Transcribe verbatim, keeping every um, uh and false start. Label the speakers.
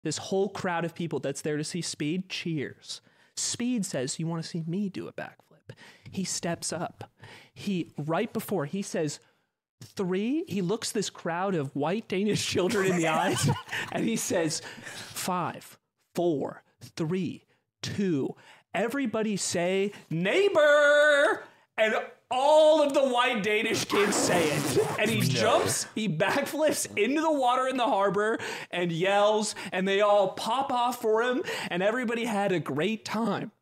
Speaker 1: This whole crowd of people that's there to see Speed cheers. Speed says, you want to see me do a backflip? He steps up. He, right before he says three, he looks this crowd of white Danish children in the eyes and he says five, four, three, two. Everybody say neighbor. And all of the white Danish kids say it. And he no. jumps, he backflips into the water in the harbor and yells, and they all pop off for him, and everybody had a great time.